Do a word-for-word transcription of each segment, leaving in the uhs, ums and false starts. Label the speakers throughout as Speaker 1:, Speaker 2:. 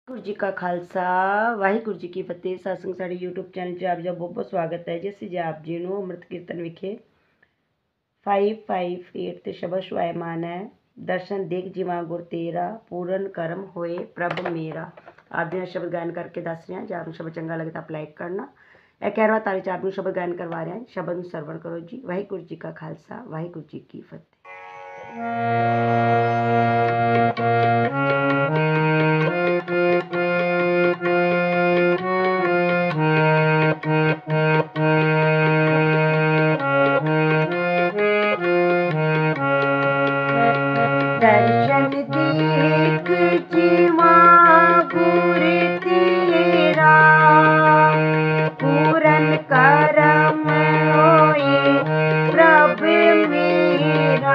Speaker 1: गुरु जी का खालसा वाहिगुरु जी की फतेह। सत्संग साडे यूट्यूब चैनल 'ਚ ਆਪ ਜੀ ਦਾ ਬਹੁਤ ਬਹੁਤ ਸਵਾਗਤ ਹੈ ਜੀ। ਅਸੀਂ ਜੀ ਆਪ ਜੀ ਨੂੰ ਅੰਮ੍ਰਿਤ ਕੀਰਤਨ ਵਿਖੇ फाइव फाइव एट ਤੇ ਸ਼ਬਦ ਸ਼ੁਭਾਇਮਾਨ ਹੈ। ਦਰਸ਼ਨ ਦੇਖ ਜਿਵਾ ਗੁਰ ਤੇਰਾ, ਪੂਰਨ ਕਰਮ ਹੋਏ ਪ੍ਰਭ ਮੇਰਾ। ਆਪ ਜੀ ਨਾਲ ਸ਼ਬਦ ਗਾਇਨ ਕਰਕੇ ਦੱਸ ਰਹੇ ਹਾਂ। ਜੇ ਆਪ ਨੂੰ ਸ਼ਬਦ ਚੰਗਾ ਲੱਗੇ ਤਾਂ ਆਪ ਲਾਈਕ ਕਰਨਾ। ਇਕਹਿਰਵਾਂ ਤਾਰੀ 'ਚ ਆਪ ਨੂੰ ਸ਼ਬਦ ਗਾਇਨ ਕਰਵਾ ਰਹੇ ਹਾਂ। ਸ਼ਬਦ ਨੂੰ ਸਰਵਣ ਕਰੋ ਜੀ। ਵਾਹਿਗੁਰੂ ਜੀ ਕਾ ਖਾਲਸਾ ਵਾਹਿਗੁਰੂ ਜੀ ਕੀ ਫਤਿਹ। दर्शन देख जिवा गुर तेरा, पूरन करम होए प्रभ मेरा।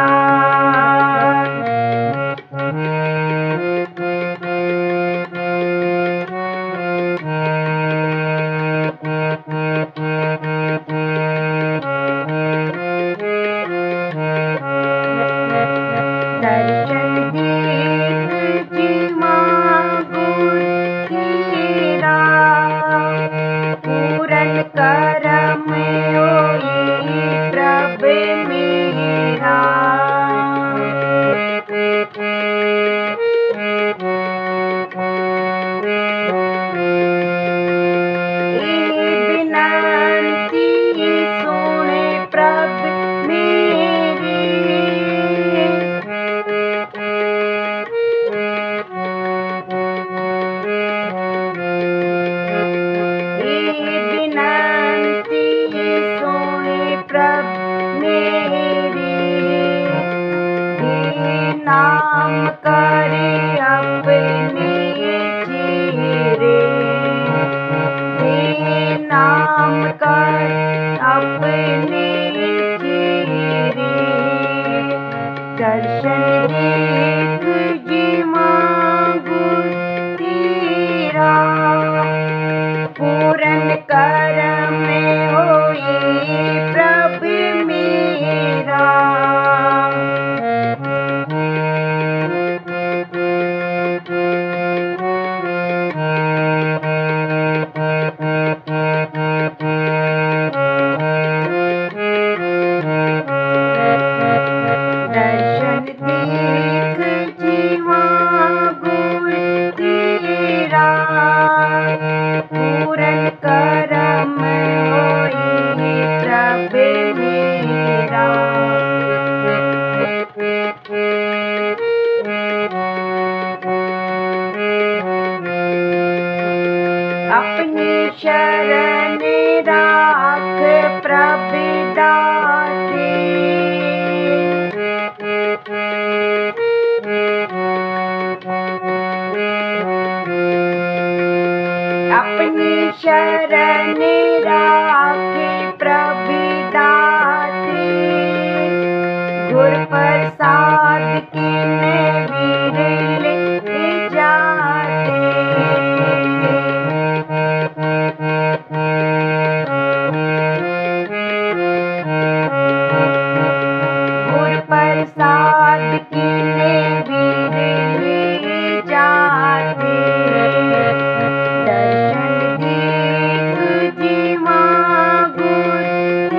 Speaker 1: दर्शन देख जिवा गुर तेरा, पूरन करम होए प्रभ मेरा। ए बिनती सुने प्रभ मेरी, बिनती सुने प्रभ मेरी। हे नाम करे अपने चेरे, हे नाम कर अपने चेरे। दर्शन देख जिवा गुर तेरा, पूरन करम होए प्रभ मेरा। दर्शन देख जिवा गुर तेरा, पूरन करम होए प्रभ मेरा। अपनी शरण राख प्रभ दाते, अपनी शरण राखे प्रभ दाते। गुर प्रसाद किन विरले जाते, गुर प्रसाद किन विरले जाते। दर्शन देख जिवा गुर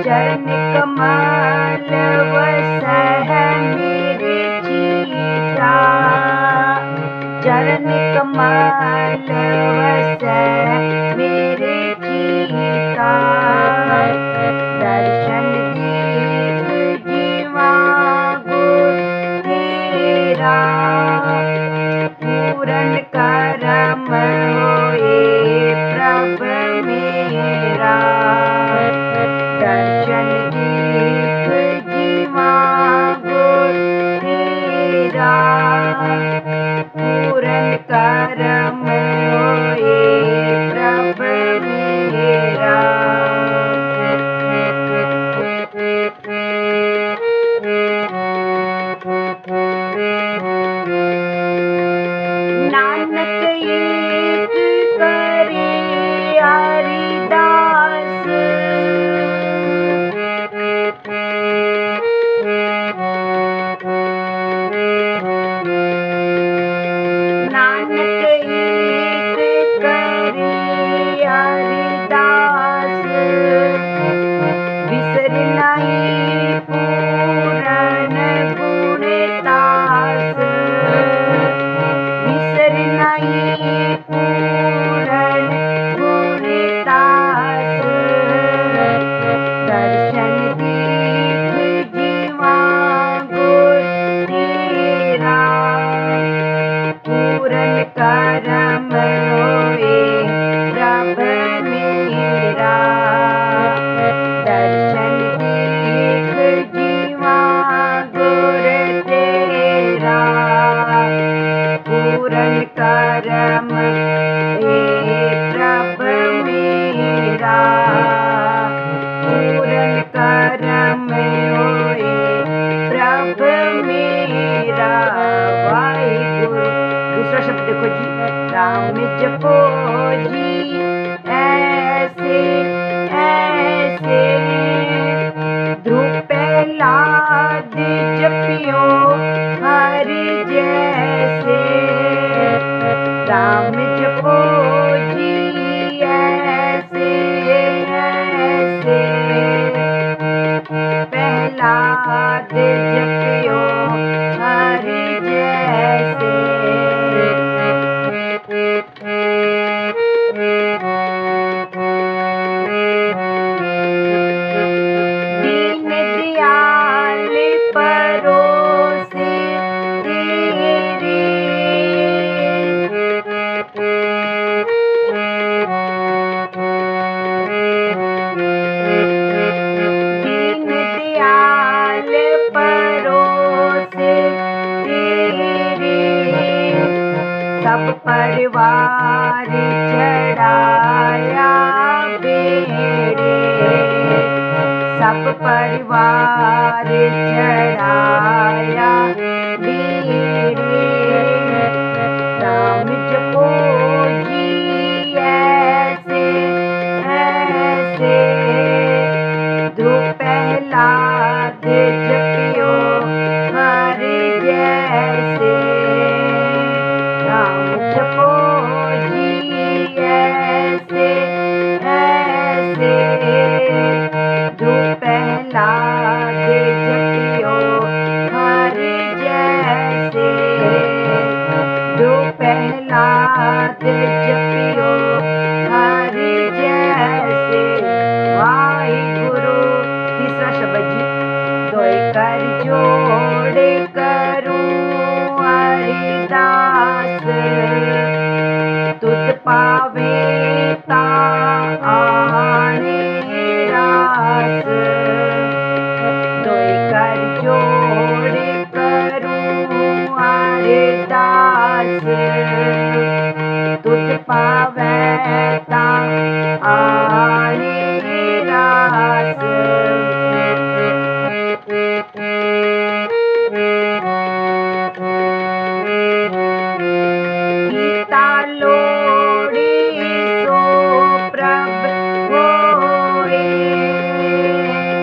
Speaker 1: चरण कमल वसह मेरे जीता, चरण कमल वसह मेरे जीता। दर्शन दीप जीवा गुर तेरा, पूरन करम होए प्रभ मेरा। दर्शन दीप जीवा गुर तेरा, पूरन करम होए प्रभ मेरा। नानक एक करे हरिदास, नानक एक करे हरिदास। बिसर नहीं पूरन गुण दास, बिसर नहीं पूरन गुण दास। दर्शन दीप जीवा गुर तेरा, पूरन करम होए प्रभ मेरा। दर्शन दीप जीवा गुर तेरा, पूरन करम हे प्रभ मेरा। पूरन करम होए प्रभ मेरा। वाहिगुरु। दूसरा शब्द देखो जी, राम जपो जी ऐसे ऐसे, ध्रुव प्रहलाद जपियो हरि जैसे। राम जपो जी ऐसे ऐसे, प्रहलाद जपियो हरि जैसे। दीन दयाल परोसे तेरे, दीन दयाल परोसे तेरे। सब परिवार चढ़ाया बेड़े, सब परिवार चढ़ाया बेड़े। राम जपो जी ऐसे ऐसे, ध्रुव प्रहलाद जपियो हरि जैसे। राम जपो जी ऐसे ऐसे, ध्रुव प्रहलाद जपियो हरि जैसे। ध्रुव प्रहलाद जपियो हरि जैसे। वाहिगुरु। तीसरा शब्द जी, दोय कर जोड़े करूं हरिदास, तुध पावे ता आने रास। दोय कर जोड़े करूं हरिदास, तुध पावे ता आने रास। गीता लोड़ी सो प्रभ होए,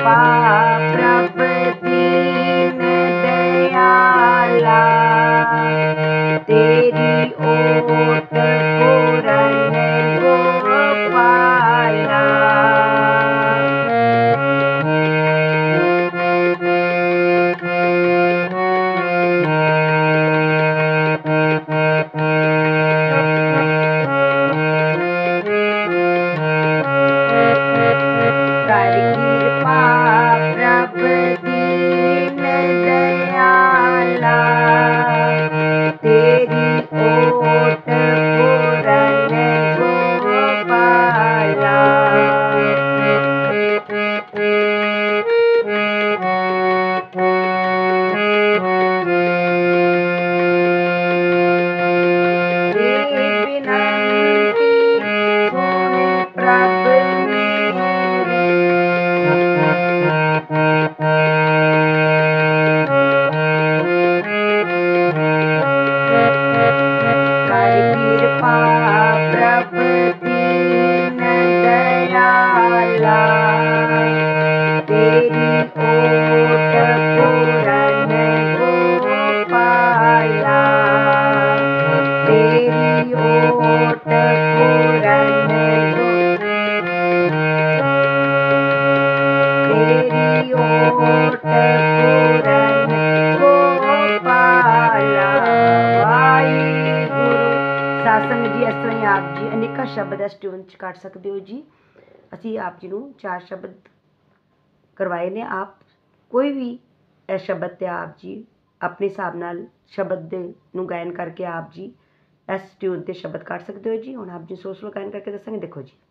Speaker 1: कृपा प्रभ दीन दयाला, तेरी ओट पूरन गोपाला। कर कृपा प्रभ दीन दयाला, तेरी ओट पूरन गोपाला। हे बिनती सुन प्रभ मेरी, कर कृपा प्रभ दीन दयाला, तेरी ओट पूरन गोपाला। तेरी ओट पूरन तेरी ओट पूरन गोपाला। ਵਾਹਿਗੁਰੂ। ਸਾਸੰਗ ਜੀ, ਇਸ ਤਰ੍ਹਾਂ ਹੀ ਆਪ ਜੀ ਅਨੇਕਾਂ ਸ਼ਬਦ ਇਸ ਟਿਊਨ 'ਚ ਕੱਢ ਸਕਦੇ ਹੋ ਜੀ। ਅਸੀਂ ਆਪ ਜੀ ਨੂੰ ਚਾਰ ਸ਼ਬਦ ਕਰਵਾਏ ਨੇ। ਆਪ ਕੋਈ ਵੀ ਇਹ ਸ਼ਬਦ 'ਤੇ ਆਪ ਜੀ ਆਪਣੇ ਹਿਸਾਬ ਨਾਲ ਸ਼ਬਦ ਦੇ ਨੂੰ ਗਾਇਨ ਕਰਕੇ ਆਪ ਜੀ ਇਸ ਟਿਊਨ 'ਤੇ ਸ਼ਬਦ ਕੱਢ ਸਕਦੇ ਹੋ ਜੀ। ਹੁਣ ਆਪ ਜੀ ਸਲੋ ਸਲੋ ਗਾਇਨ ਕਰਕੇ ਦੱਸਾਂਗੇ। ਦੇਖੋ ਜੀ।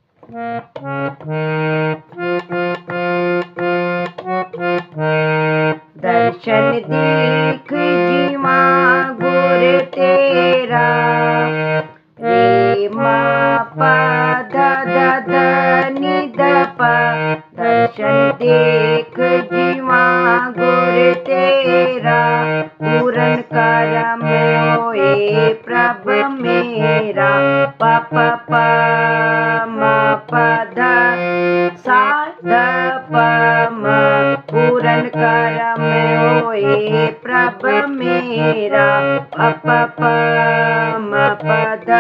Speaker 1: दर्शन देख जीवा गुर तेरा, रे मा पा ध ध ध नि ध प। दर्शन देख जीवा गुर तेरा, पूरन करम होए प्रभ मेरा। प प प म प ध सा ध प म, पूरन करम होए प्रभ मेरा। प प प म प ध।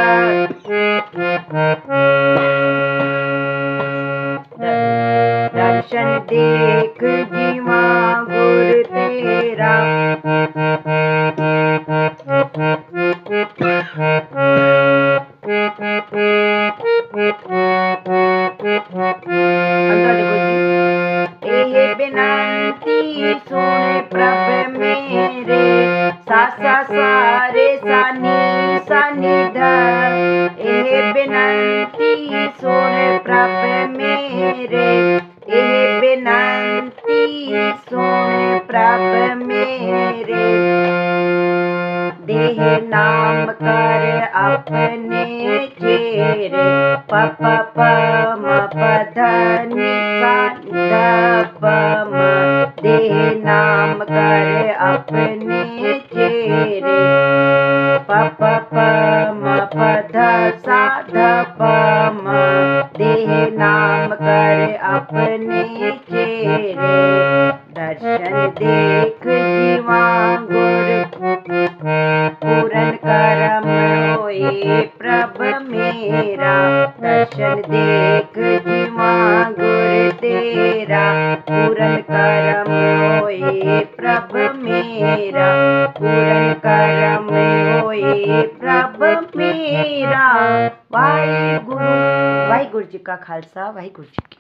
Speaker 1: दर्शन देख जीवा गुर तेरा, बिनती सुन प्रभ मेरे। सा सा सा रे सा नी सा नि ध। ए बिनती सुन प्रभ मेरे, ए बिनती सुन प्रभ मेरे। देह नाम कर अपने चेरे। प प प म प ध नि सा ध प म, देह नाम कर अपने चेरे। प प प म प ध सा ध प म, देह नाम कर अपने चेरे। दर्शन देख जीवा गुर, पूरन करम होए प्रभ मेरा। दर्शन देख जीवा गुर तेरा, पूरन करम होए प्रभ मेरा। पूरन करम होए प्रभ मेरा। वाहिगुरु। वाहिगुरु जी का खालसा, वाहिगुरु जी की